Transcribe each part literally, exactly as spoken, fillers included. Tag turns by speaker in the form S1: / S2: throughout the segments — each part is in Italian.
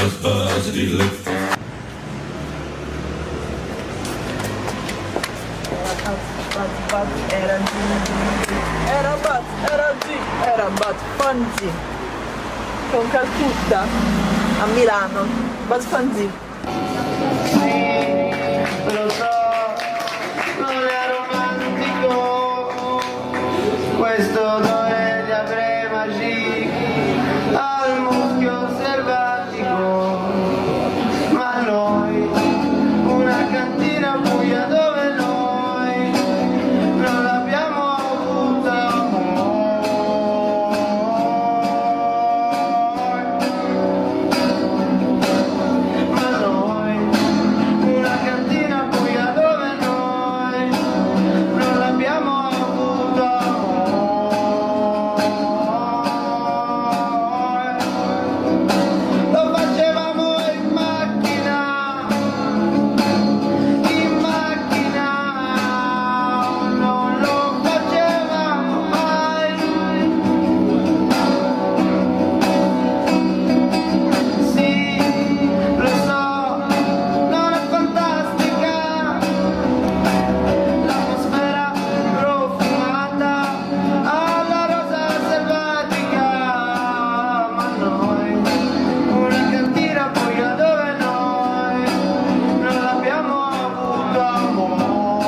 S1: buzz, buzzity-lip.
S2: Era G, era Buzz, era G, era Buzz Fanzi con Calcutta a Milano, Buzz Fanzi.
S3: Lo so, non è romantico, questo odore di Avrei Magic al muschio selvatico, ma noi, una cantina buia dove noi non l'abbiamo avuta amore, ma noi, una cantina buia dove noi non l'abbiamo avuto amore. Lo facevamo in macchina, in macchina, non lo facevamo mai. Sì, lo so, non è fantastica l'atmosfera profumata alla rosa selvatica, ma noi, una cantina buia dove noi non l'abbiamo avuto amore,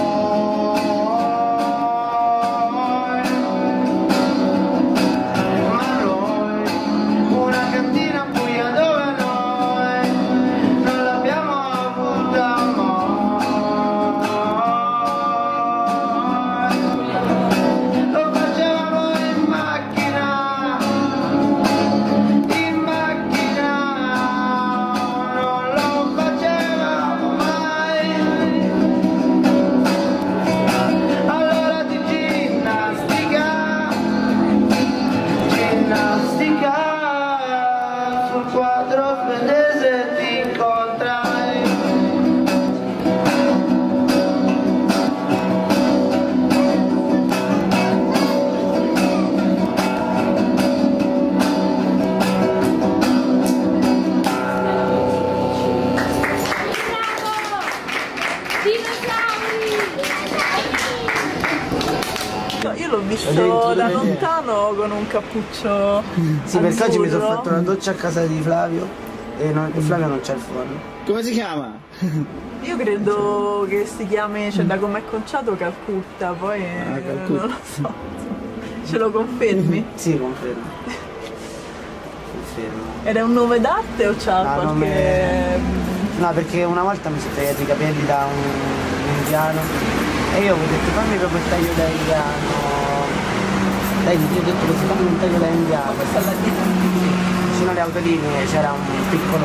S3: ma noi, una cantina buia dove noi non l'abbiamo avuto amore. Lo facevamo in macchina, in macchina, non lo facevamo mai. Allora di ginnastica, ginnastica, sul quadro svedese ti incontrai.
S2: No, io l'ho visto da lontano con un cappuccio.
S3: Sì, perché oggi mi sono
S2: azzurro.
S3: fatto una doccia a casa di Flavio e, non, e Flavio non c'è il forno.
S4: Come si chiama?
S2: Io credo che si chiami, cioè da come è conciato Calcutta, poi eh,
S4: Calcutta.
S2: non lo so. Ce lo confermi?
S3: Sì, confermo. Confermo.
S2: Ed è un nome d'arte o c'ha
S3: No,
S2: qualche.
S3: nome- No, perché una volta mi sono tagliato i capelli da un, un indiano e io ho detto fammi proprio il taglio da indiano. Dai, io ho detto così, fammi un taglio da indiano.
S2: Questa è la dieta.
S3: Vicino alle autolinee c'era un piccolo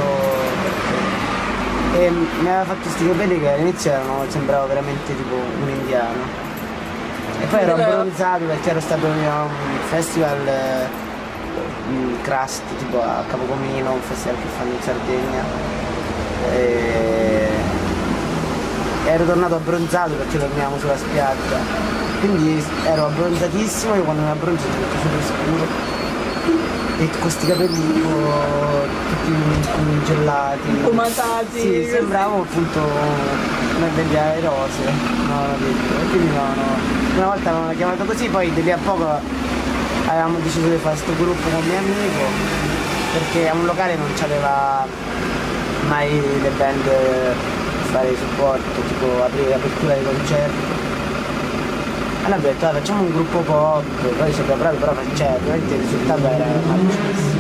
S3: e mi aveva fatto questi capelli che all'inizio erano, sembrava veramente tipo un indiano e poi ero abbronzato perché ero stato a un festival eh, in Crust tipo a Capocomino, un festival che fanno in Sardegna e ero tornato abbronzato perché dormivamo sulla spiaggia, quindi ero abbronzatissimo. Io quando mi abbronzo sono tutto super scuro e con questi capelli tipo tutti gelati,
S2: Pomatati.
S3: sì, sembravo appunto una delle rose, no, l'ho detto. E quindi no, no, una volta mi hanno chiamato così, poi di lì a poco avevamo deciso di fare questo gruppo con mio amico perché a un locale non c'aveva mai le band per fare supporto, tipo aprire apertura dei concerti. Allora abbiamo detto, ah, facciamo un gruppo pop, poi ci abbiamo provato, però cioè, ovviamente il risultato era malissimo.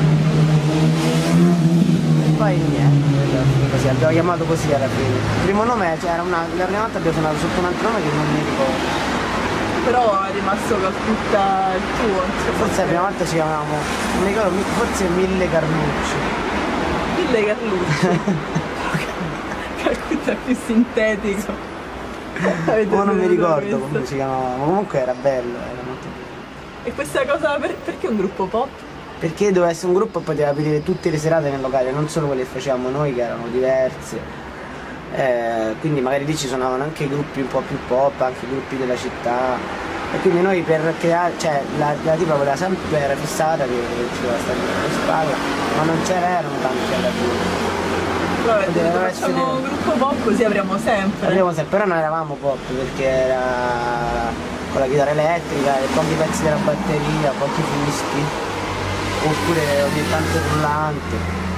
S3: Poi niente, così, abbiamo chiamato così alla fine. Il primo nome, cioè, era una, la prima volta abbiamo suonato sotto un altro nome che non mi ricordo.
S2: Però è rimasto Calcutta il tuo, insomma.
S3: Forse la prima volta ci chiamavamo, non mi ricordo, forse Mille Carlucci.
S2: Mille Carlucci. Calcutta è più sintetico. Avete
S3: Ma non mi
S2: veduto
S3: ricordo
S2: questo?
S3: come si chiamava, ma comunque era bello, era molto bello.
S2: E questa cosa, per- perché un gruppo pop?
S3: Perché doveva essere un gruppo e poteva aprire tutte le serate nel locale, non solo quelle che facevamo noi che erano diverse. Eh, quindi magari lì ci suonavano anche gruppi un po' più pop, anche gruppi della città. E quindi noi per creare, cioè la, la tipa voleva sempre, era fissata che ci doveva stare in spalla, ma non c'erano tanti alla fine.
S2: Però ho detto,
S3: Poteva
S2: facciamo un
S3: essere-
S2: gruppo pop così avremo sempre.
S3: Abbiamo sempre, però non eravamo pop perché era con la chitarra elettrica e pochi pezzi della batteria, pochi fischi, oppure ogni tanto rullante.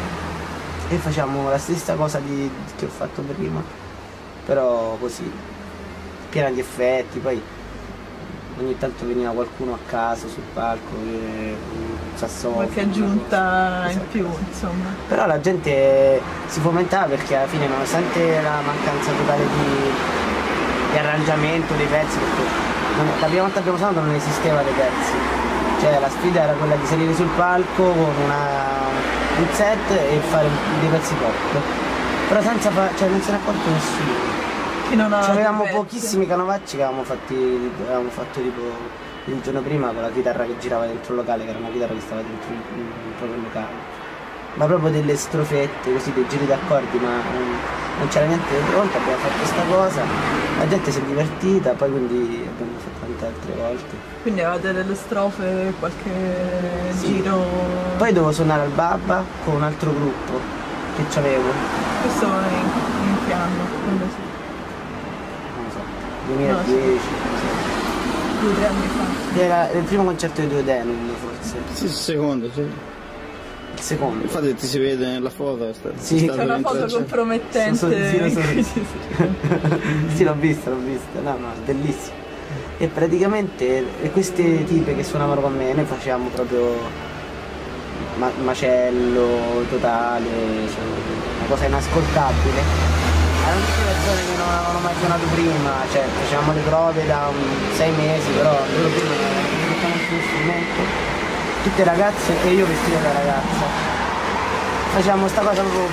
S3: E facciamo la stessa cosa di, che ho fatto prima, però così, piena di effetti, poi ogni tanto veniva qualcuno a caso sul palco, che- un sassofono.
S2: Qualche aggiunta in
S3: Esatto.
S2: più, insomma.
S3: Però la gente si fomentava perché alla fine, nonostante la mancanza totale di, di arrangiamento dei pezzi, perché non- la prima volta che abbiamo suonato non esisteva dei pezzi, cioè la sfida era quella di salire sul palco con una, un set e fare dei pezzi pop, però senza fa- cioè non se ne è accorto nessuno.
S2: Chi non ha
S3: Cioè, avevamo
S2: pezzi.
S3: pochissimi canovacci che avevamo, fatti, avevamo fatto tipo il giorno prima con la chitarra che girava dentro il locale, che era una chitarra che stava dentro il, il proprio locale. Ma proprio delle strofette, così, dei giri d'accordi, ma mm, non c'era niente di pronto, abbiamo fatto questa cosa, la gente si è divertita, poi quindi abbiamo fatto tante altre volte.
S2: Quindi avevate delle strofe, qualche
S3: Sì.
S2: giro.
S3: Poi dovevo suonare al Babba con un altro gruppo che c'avevo,
S2: Questo è in, in che anno? Quando si-
S3: non so, duemiladieci,
S2: Due o tre anni fa.
S3: era il primo concerto di Due Denim forse,
S1: Sì, il secondo, sì.
S3: il secondo.
S1: Infatti ti si vede nella foto. Sta,
S3: Sì.
S1: sta
S2: C'è una
S1: dentro-
S2: foto
S1: cioè-
S2: compromettente.
S3: Sì, sì, lo so.
S2: Sì, sì, sì.
S3: Sì, l'ho vista, l'ho vista, no, no, è bellissimo. E praticamente e queste tipe che suonavano con me, noi facevamo proprio ma- macello totale, cioè, una cosa inascoltabile. Erano tutte persone che non avevano mai suonato prima, cioè facevamo le prove da un- sei mesi, però loro prima non avevano toccato nessun strumento, tutte ragazze e io vestito da ragazza. Facevamo sta cosa proprio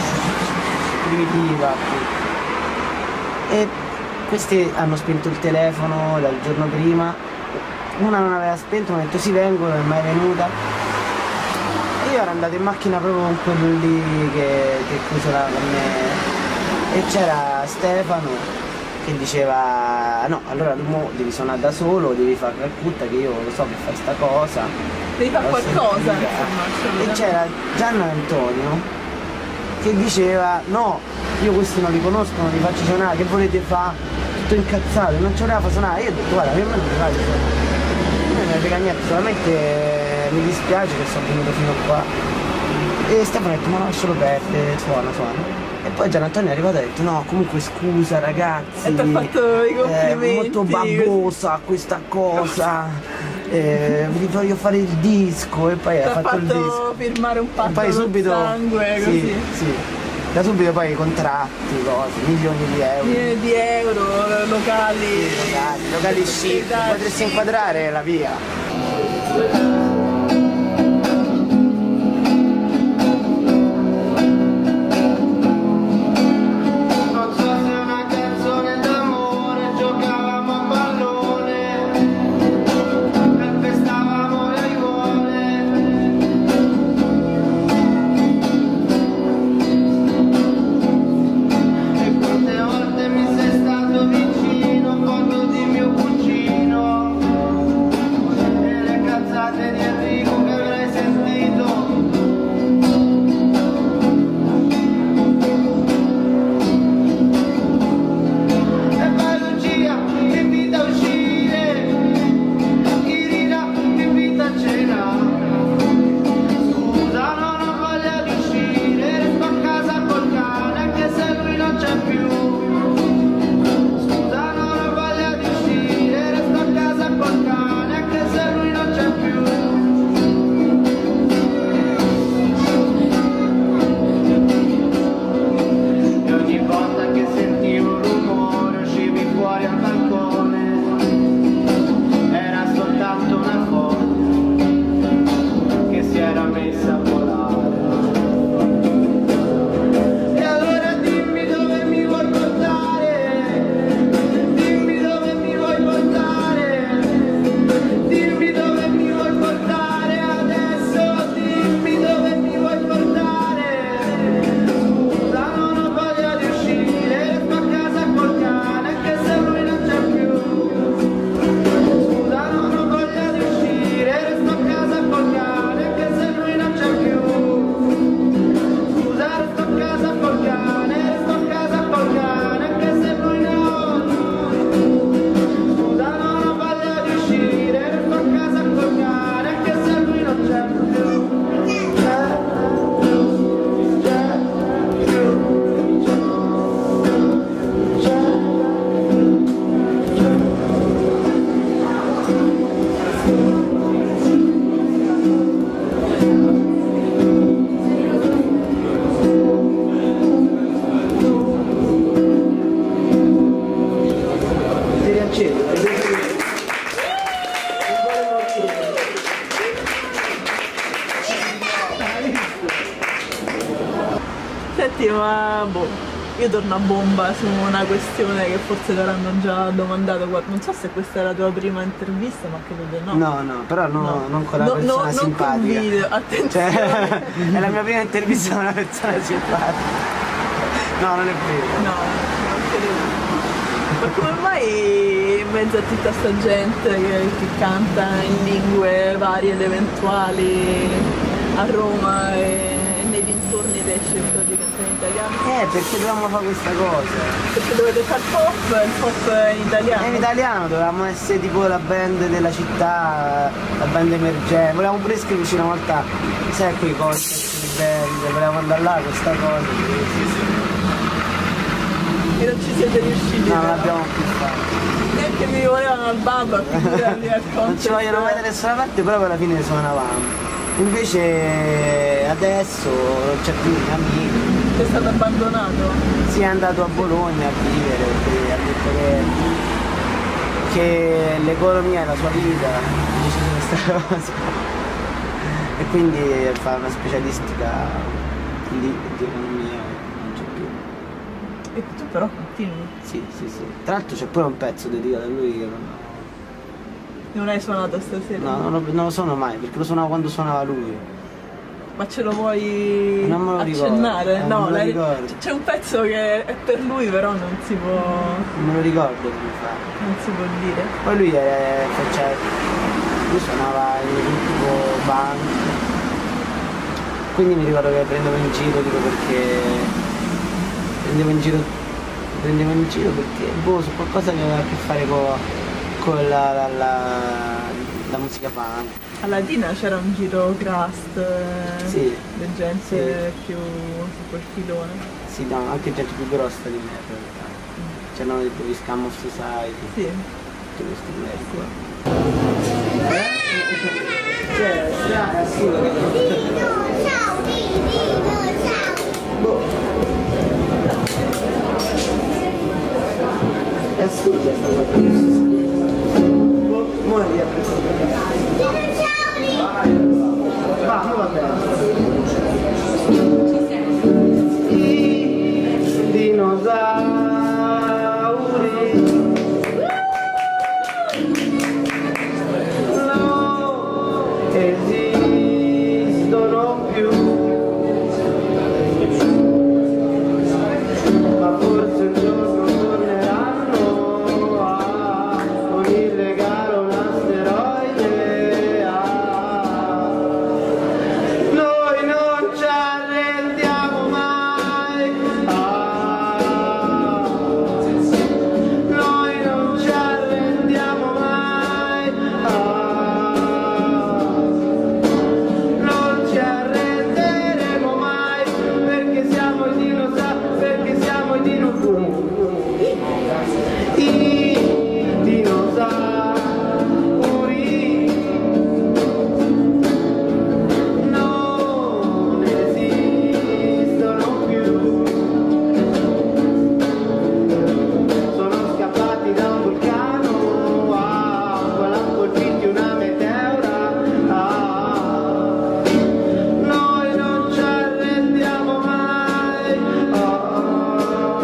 S3: primitiva. E questi hanno spento il telefono dal giorno prima, una non aveva spento, mi ha detto sì vengo, non è mai venuta. E io ero andato in macchina proprio con quello lì che, che suonava con me. E c'era Stefano che diceva no, allora tu mo devi suonare da solo, devi fare Calcutta che io lo so che fai sta cosa.
S2: Devi fare
S3: L'ho
S2: qualcosa,
S3: sentita.
S2: insomma,
S3: E
S2: assolutamente.
S3: c'era Gianna Antonio che diceva no, io questi non li conosco, non li faccio suonare, che volete fare? Tutto incazzato, non ce l'aveva fa suonare, io ho detto guarda, che me non mi fate suonare. Non me ne frega niente, solamente mi dispiace che sono venuto fino a qua. E Stefano ha detto ma lascialo perdere, suona, suona. E poi Gian Antonio è arrivato e ha detto no, comunque scusa ragazzi,
S2: E ti ha fatto i
S3: è
S2: complimenti.
S3: molto babosa questa cosa, eh, vi voglio fare il disco e poi
S2: Ti
S3: ha
S2: ha
S3: fatto, il disco.
S2: fatto firmare un
S3: E
S2: patto
S3: poi
S2: col
S3: subito,
S2: sangue,
S3: sì,
S2: così.
S3: sì, da subito poi contratti, cose, milioni di euro.
S2: Milioni di euro, locali.
S3: Locali, locali chic,
S2: Esatto.
S3: potresti inquadrare la via.
S4: Non so se è una canzone d'amore, giocavamo a pallone e pestavamo le aiuole. E quante volte mi sei stato vicino, foto di mio cugino e le cazzate di
S2: Senti, ma boh. Io torno a bomba su una questione che forse ti avranno già domandato. Non so se questa è la tua prima intervista, ma credo di no.
S3: No, no, però no,
S2: No.
S3: non con la
S2: No,
S3: persona
S2: no, non
S3: simpatica.
S2: con video, attenzione.
S3: Cioè, è la mia prima intervista con una persona simpatica. No, non è vero.
S2: No, non credo. Ma come mai in mezzo a tutta sta gente che, che canta in lingue varie ed eventuali a Roma e nei dintorni ti hai scelto di cantare in italiano?
S3: Eh, perché dovevamo fare questa cosa?
S2: Perché dovete fare pop, il pop in italiano?
S3: In italiano dovevamo essere tipo la band della città, la band emergente. Volevamo pure iscriverci una volta, sai, quei concept di band, volevamo andare là questa cosa. Sì, sì.
S2: E non ci siete riusciti?
S3: No, non
S2: però.
S3: l'abbiamo più fatto.
S2: Neanche mi volevano al babbo, figurati al
S3: Non ci vogliono mai da nessuna parte, però alla fine suonavamo. Invece adesso non c'è più un amico.
S2: È stato abbandonato?
S3: Si è andato a Bologna a vivere perché ha detto che, che l'economia è la sua vita, dice questa cosa. E quindi fa una specialistica lì di economia, non c'è più.
S2: E tu però continui?
S3: Sì, sì, sì. Tra l'altro c'è pure un pezzo dedicato a lui che non,
S2: Non hai suonato stasera?
S3: no, non, lo, non lo suono mai, perché lo suonavo quando suonava lui.
S2: Ma ce lo vuoi
S3: Non me lo ricordo,
S2: accennare?
S3: eh,
S2: no,
S3: non me lo
S2: lei-
S3: ricordo.
S2: c'è un pezzo che è per lui, però non si può.
S3: Non me lo ricordo come fa.
S2: non si può dire.
S3: Poi lui è, cioè, lui suonava in un tipo band, quindi mi ricordo che prendevo in giro tipo perché prendevo in giro prendevo in giro perché boh, su qualcosa che aveva a che fare con, con la, la, la, la musica punk.
S2: A Latina c'era un giro crust, eh,
S3: Sì,
S2: di gente più su quel filone.
S3: Sì, no, anche gente più grossa di me in realtà. C'erano tipo gli Scam of Society,
S2: Sì.
S3: tutti questi merda. Cioè, strano, assurdo che è assurdo questa cosa. Boh, muori a va, va bene. I dinosauri non esistono più, ma forse un giorno torneranno a un illegale, un asteroide. Ah. Noi non ci arrendiamo mai. Ah. Noi non ci arrendiamo mai. Ah. Non ci arrenderemo mai, perché siamo i dinosauri, perché siamo i dinosauri. I dinosauri non esistono più. Sono scappati da un vulcano, ah, poi l'ha colpiti una meteora. Ah. Noi non ci arrendiamo mai. Ah.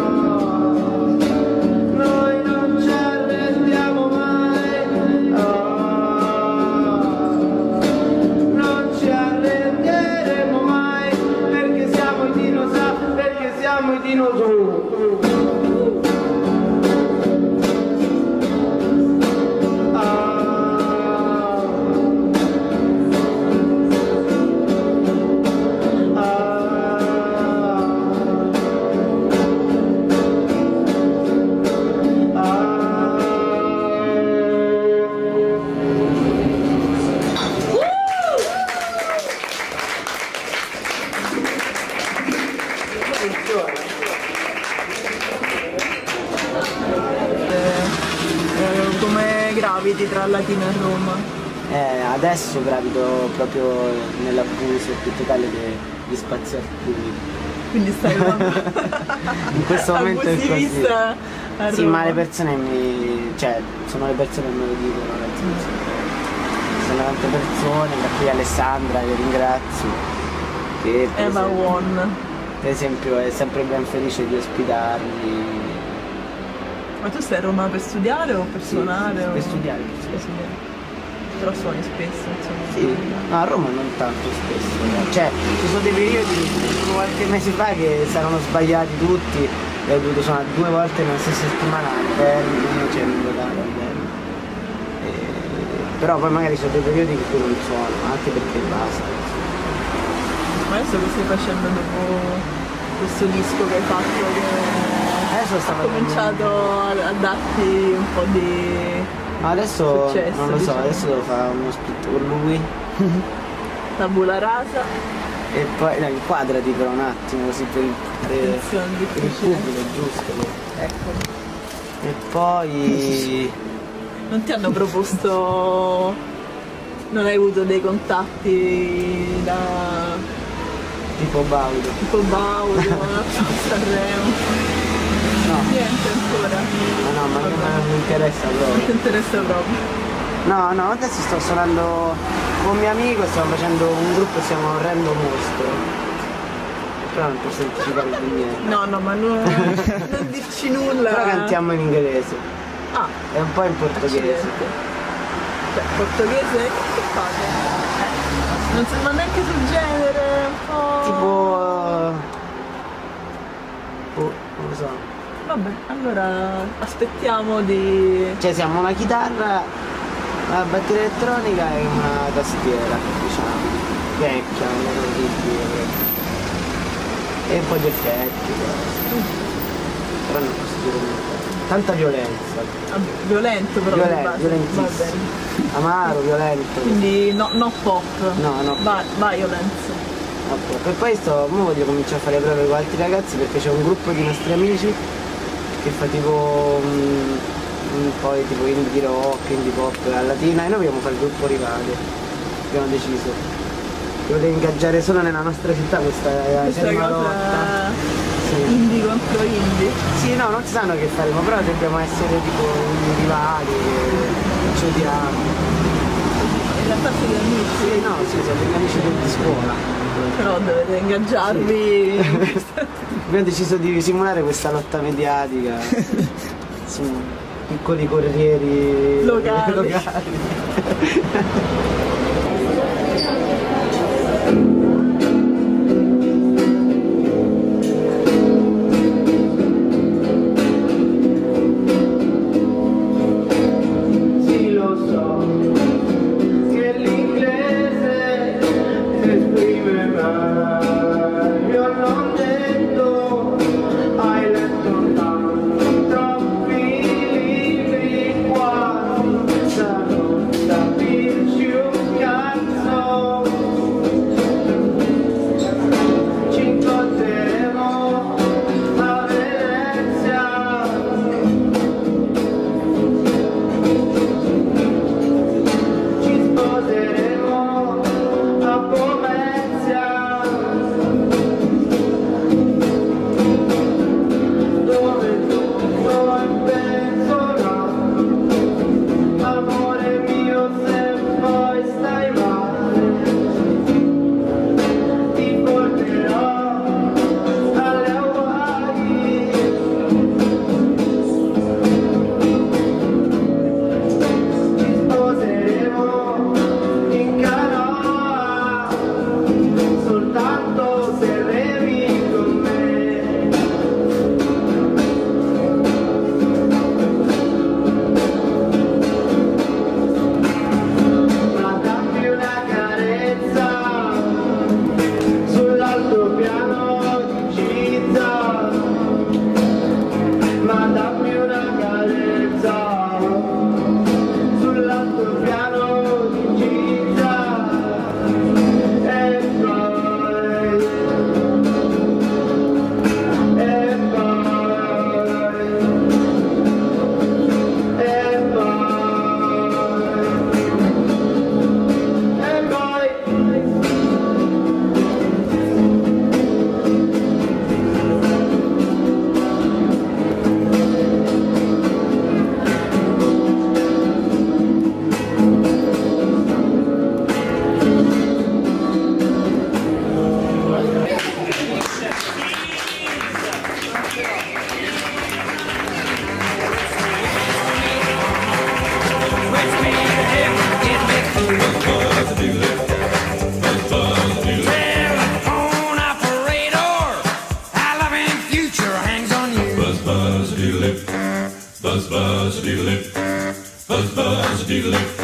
S3: Noi non ci arrendiamo mai. Ah. Non ci arrenderemo mai, perché siamo i dinosauri, perché siamo i dinosauri.
S2: Eh, come graviti tra Latina e Roma?
S3: Eh, adesso gravito proprio nell'abuso più totale degli spazi altrui.
S2: Quindi stai
S3: In questo momento è così.
S2: abusivista a
S3: Sì,
S2: Roma.
S3: ma le persone mi. cioè, sono le persone che me lo dicono, nel senso. Ci sono tante persone, tra cui Alessandra, che ringrazio. Che per
S2: Eva
S3: esempio-
S2: Won.
S3: per esempio è sempre ben felice di ospitarli.
S2: Ma tu stai a Roma per studiare o per
S3: Sì,
S2: suonare?
S3: sì,
S2: o...
S3: per studiare, per
S2: Per
S3: studiare.
S2: studiare. Però suoni spesso, insomma.
S3: Sì, no, a Roma non tanto spesso, no. Cioè ci sono dei periodi qualche mese fa che saranno sbagliati tutti e ho dovuto suonare due volte nella stessa settimana a Berni, non c'è un locale a Berni. E... però poi magari ci sono dei periodi in cui non suono, anche perché basta.
S2: Ma adesso che stai facendo dopo questo disco che hai fatto che
S3: Adesso sta
S2: ha
S3: facendo-
S2: cominciato a, a darti un po' di
S3: Ma adesso
S2: successo,
S3: non lo so,
S2: diciamo.
S3: adesso devo fare uno split con lui
S2: tabula rasa,
S3: e poi no, inquadrati per un attimo così per il, per,
S2: attenzione
S3: per il
S2: difficile.
S3: pubblico, giusto.
S2: Ecco.
S3: E poi
S2: Non ti hanno proposto, non hai avuto dei contatti da
S3: tipo Baudo.
S2: tipo Baudo, Sanremo?
S3: No,
S2: Niente ancora.
S3: ma no, ma non
S2: Vabbè.
S3: mi interessa
S2: Non
S3: proprio.
S2: ti interessa proprio.
S3: No, no, adesso sto suonando con un mio amico, stiamo facendo un gruppo, stiamo Rendo Mostro. Però non posso anticipare di niente.
S2: No, no, ma non, non dirci nulla.
S3: Però cantiamo in inglese
S2: Ah,
S3: e un po' in portoghese.
S2: accidenti. Cioè, portoghese che fate? Eh, non sembra neanche sul genere, un po'.
S3: Tipo... oh, non lo so.
S2: Vabbè, allora aspettiamo di.
S3: Cioè siamo una chitarra, una batteria elettronica e una tastiera, diciamo. Vecchia, non orribile. E un po' di effetti, però. Però non posso dire niente. Tanta violenza.
S2: Vabbè, violento però
S3: Violen-
S2: di base. Va
S3: violentissimo.
S2: bene.
S3: Amaro, violento.
S2: Quindi no, no pop.
S3: No, no.
S2: Va, violence.
S3: E poi sto, mo voglio cominciare a fare prove con altri ragazzi perché c'è un gruppo di nostri amici che fa tipo un, un po' di tipo indie rock, indie pop a latina e noi vogliamo fare il gruppo rivale. Abbiamo deciso. Che voleva ingaggiare solo nella nostra città questa,
S2: Questa
S3: ferma
S2: cosa
S3: lotta. Sì.
S2: indie contro indie.
S3: Sì, no, non si sanno che faremo, però dobbiamo essere tipo i rivali, e ci odiamo.
S2: In realtà siete amici,
S3: Sì, no, sì, siamo degli amici di scuola.
S2: però dovete ingaggiarvi.
S3: Abbiamo deciso di simulare questa lotta mediatica su piccoli corrieri
S2: Locali.
S3: locali.
S4: Sì, lo so che l'inglese esprime meglio, non detto, hai letto tanti, troppi libri quasi da non capirci un
S5: future hangs on you. Buzz, buzz, diddle-lip. Buzz, buzz, diddle-lip. Buzz, buzz, diddle-lip.